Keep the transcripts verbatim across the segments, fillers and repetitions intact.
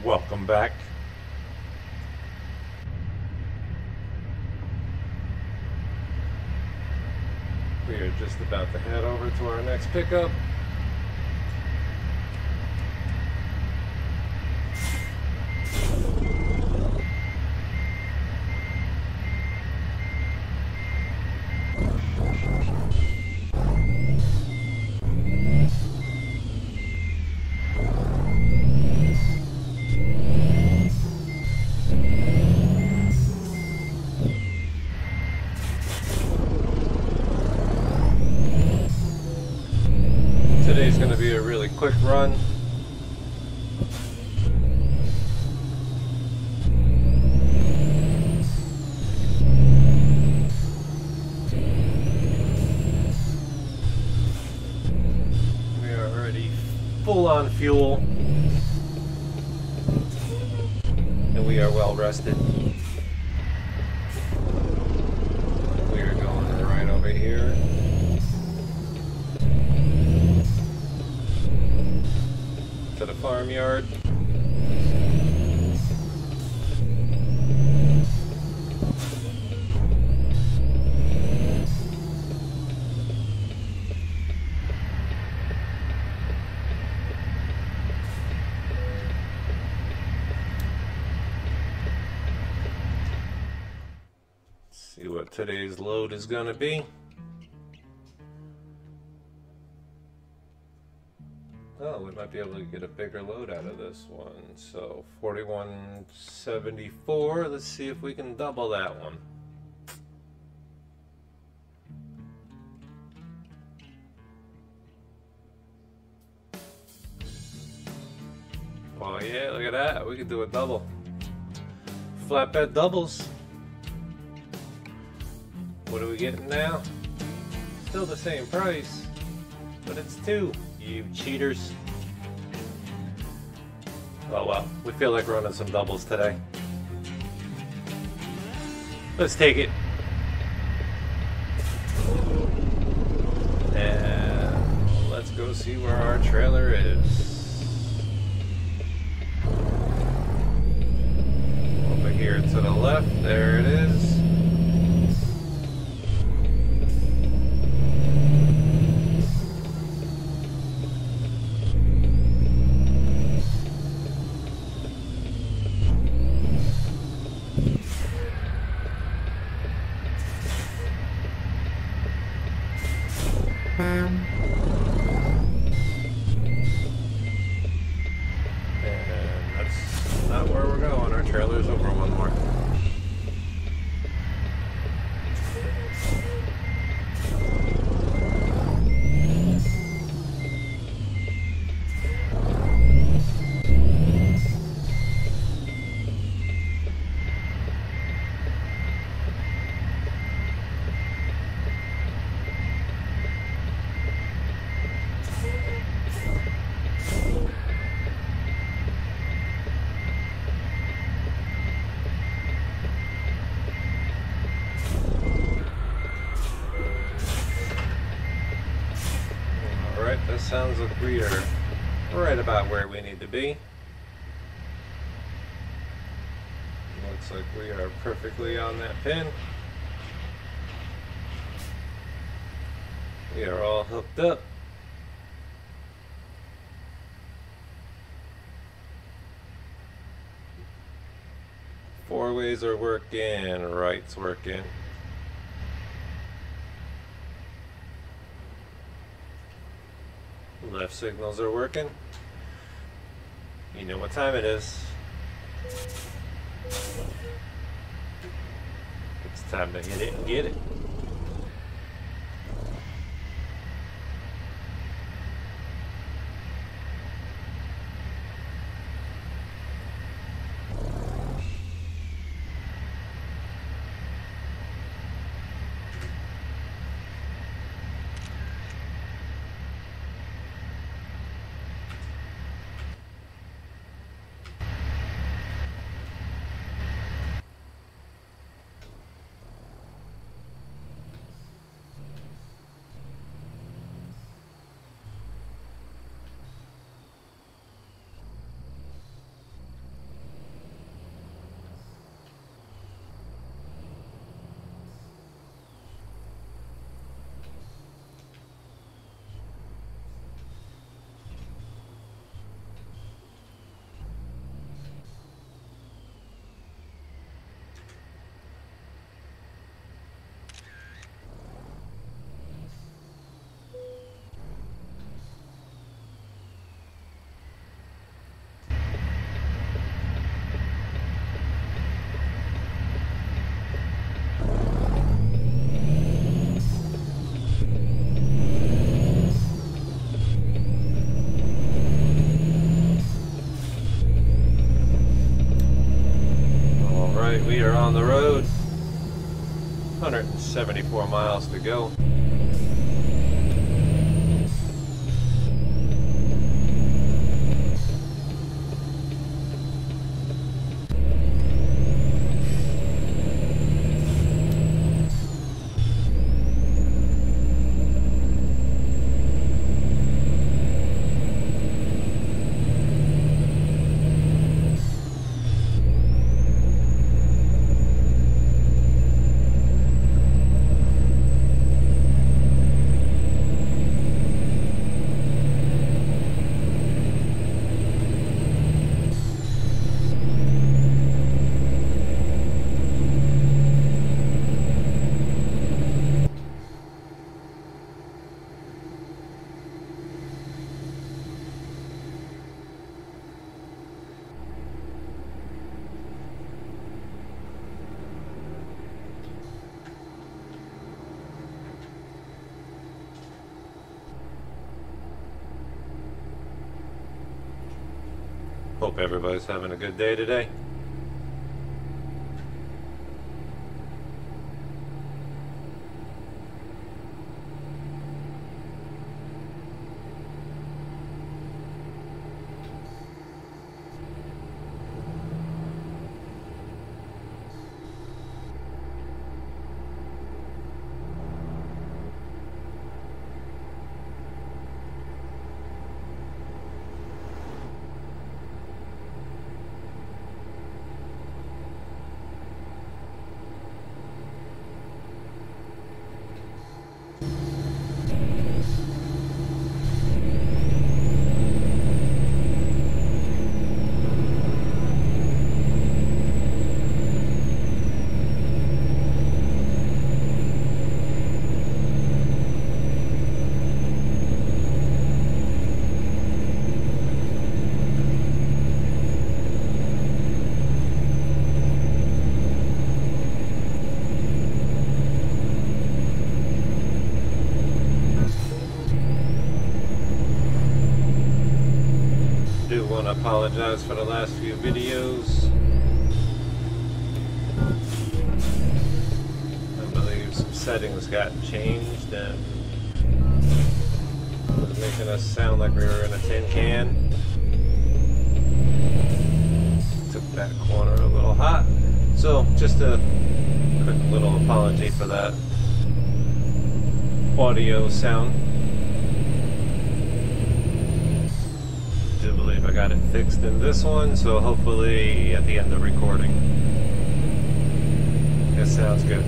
Welcome back. We are just about to head over to our next pickup. Today's going to be a really quick run. We are already full on fuel, and we are well rested. We are going right over here. To the farmyard. See what today's load is gonna be. Oh, we might be able to get a bigger load out of this one. So forty-one seventy-four. Let's see if we can double that one. Oh yeah, look at that. We could do a double. Flatbed doubles. What are we getting now? Still the same price, but it's two. You cheaters. Oh well, we feel like running some doubles today. Let's take it. And let's go see where our trailer is. Over here to the left, there it is. And that's not where we're going. Our trailer's over one more. Alright, this sounds like we are right about where we need to be. Looks like we are perfectly on that pin. We are all hooked up. Four ways are working, right's working. Left signals are working. You know what time it is. It's time to hit it and get it. We are on the road. one hundred seventy-four miles to go. Hope everybody's having a good day today. Apologize for the last few videos. I believe some settings got changed and it was making us sound like we were in a tin can. Took that corner a little hot. So just a quick little apology for that audio sound. I got it fixed in this one, so hopefully at the end of recording it sounds good.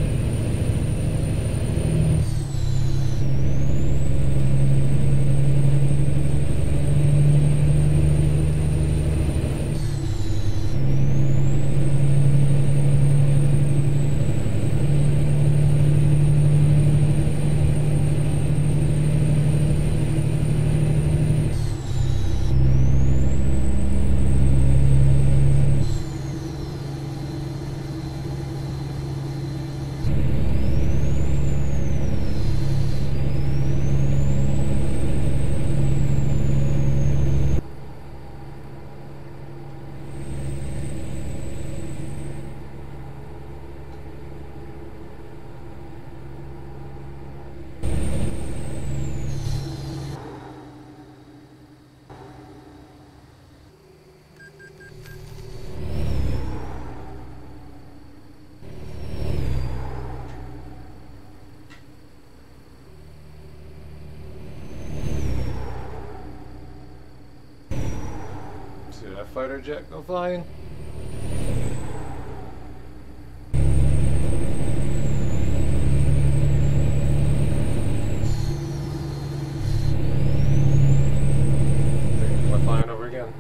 Fighter jet go flying. We're flying over again.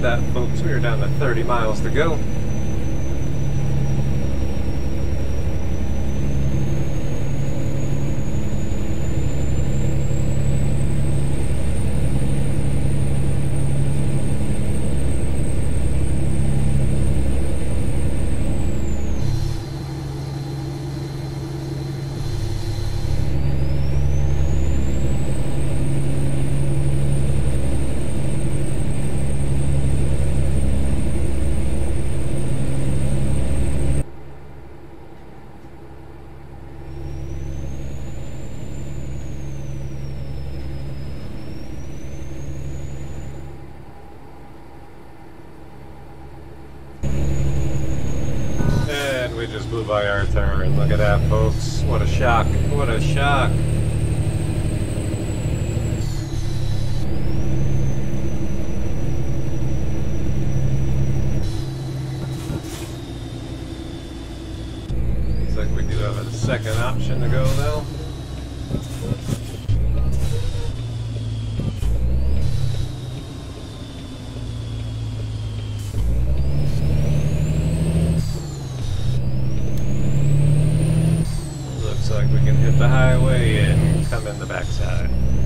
at that, folks. We are down to thirty miles to go. We just blew by our turn. Look at that, folks. What a shock. What a shock. Looks like we do have a second option to go, though. Hit the highway and come in the backside.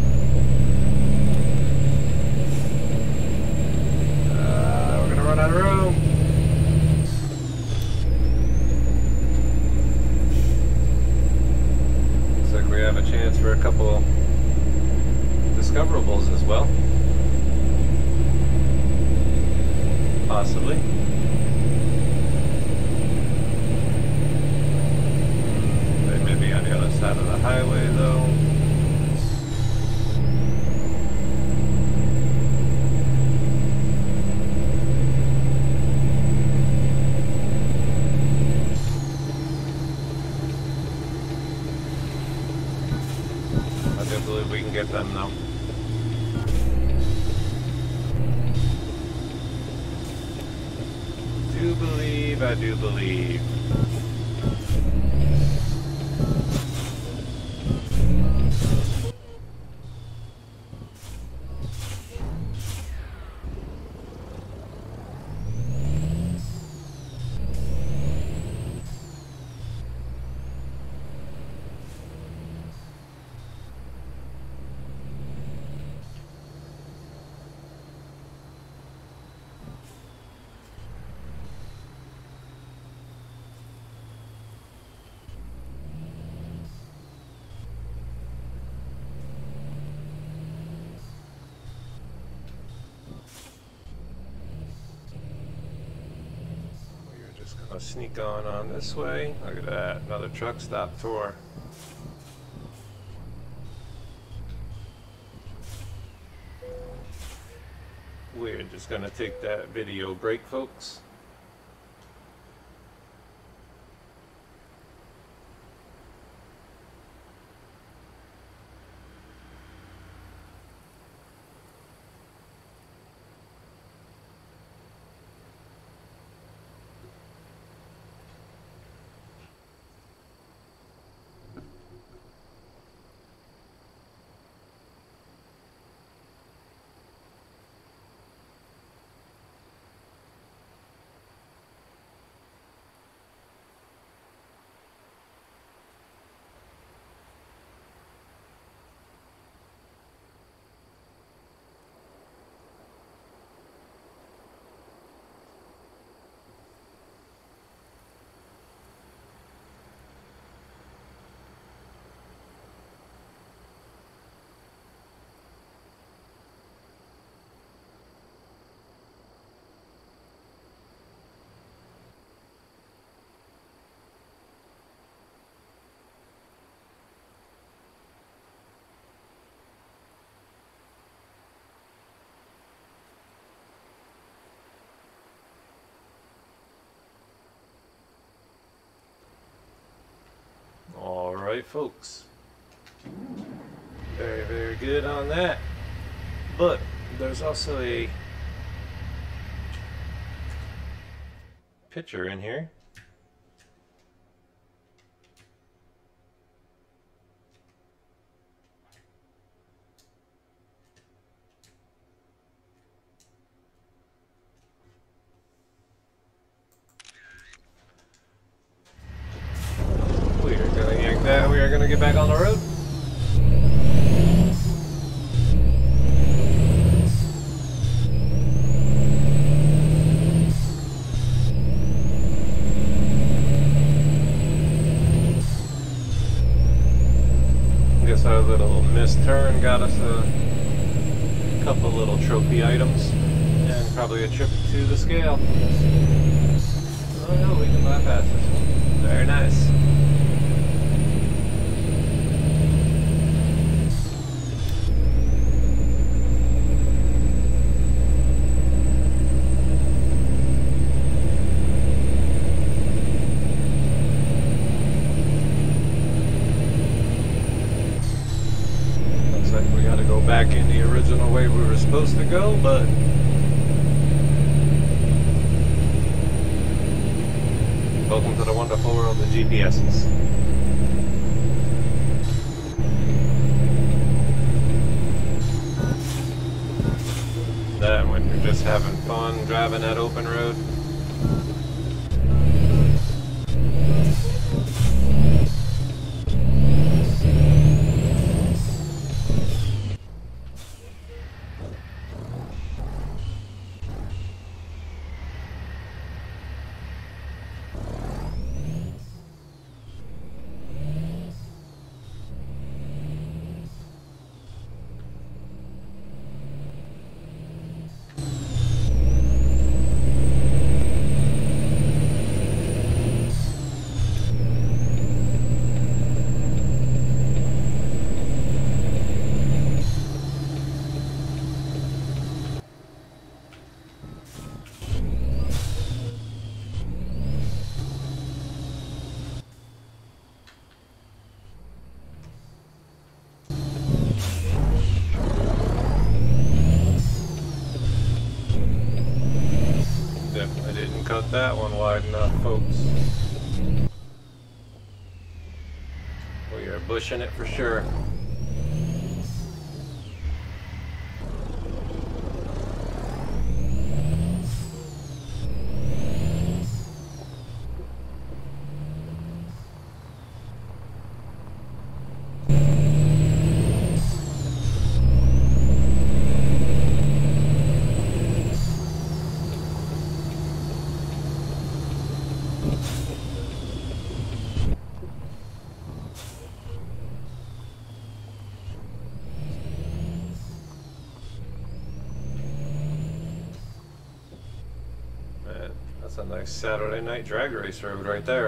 Uh, we're gonna run out of room. Looks like we have a chance for a couple discoverables as well. Possibly. Side of the highway, though. I do believe we can get them, though. Do believe, I do believe. I'll sneak on on this way. Look at that, another truck stop tour. We're just gonna take that video break, folks. Alright, folks. Very, very good on that. But there's also a picture in here. are gonna get back on the road. Guess our little missed turn got us a couple little trophy items and probably a trip to the scale. Oh no, we can bypass this one. Very nice. Looks like we gotta go back in the original way we were supposed to go, but welcome to the wonderful world of G P Ses. That when you're just having fun driving that open road. Definitely didn't cut that one wide enough, folks. We are bushing it for sure. That's a nice Saturday night drag race road right there.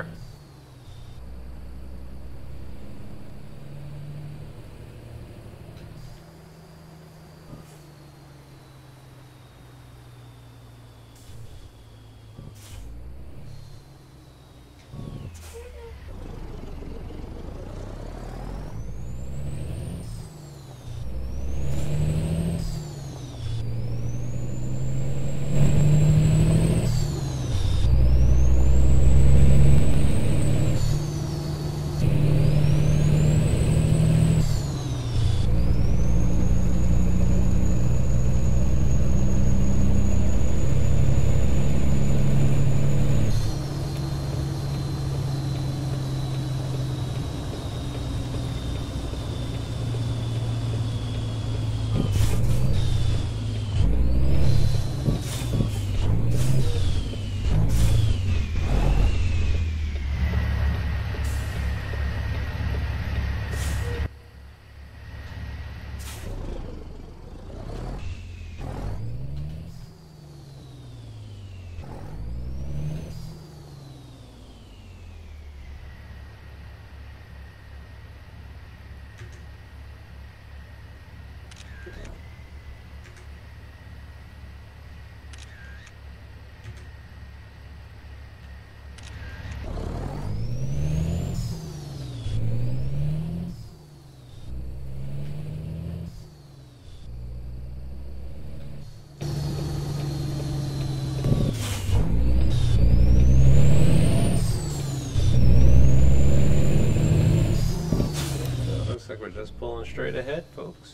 We're just pulling straight ahead, folks.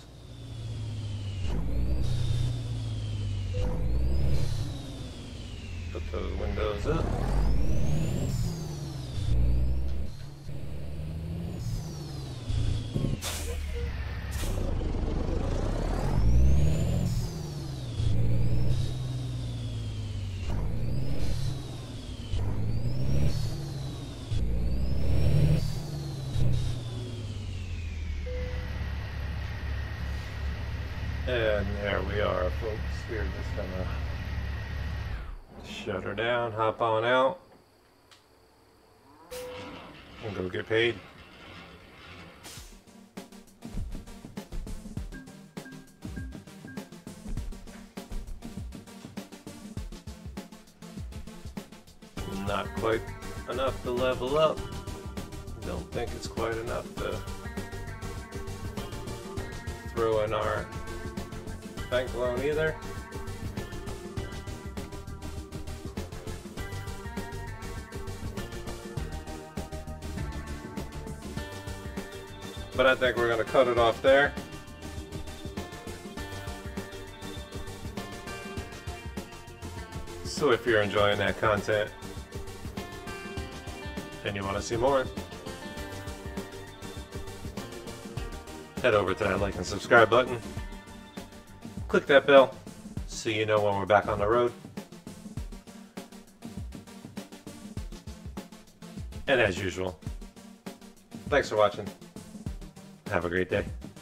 Put those windows up. And there we are, folks. We're just gonna shut her down, hop on out, and go get paid. Not quite enough to level up. Don't think it's quite enough to throw in our bank loan either. But I think we're going to cut it off there. So if you're enjoying that content and you want to see more, head over to that like and subscribe button. Click that bell so you know when we're back on the road. And as usual, thanks for watching. Have a great day.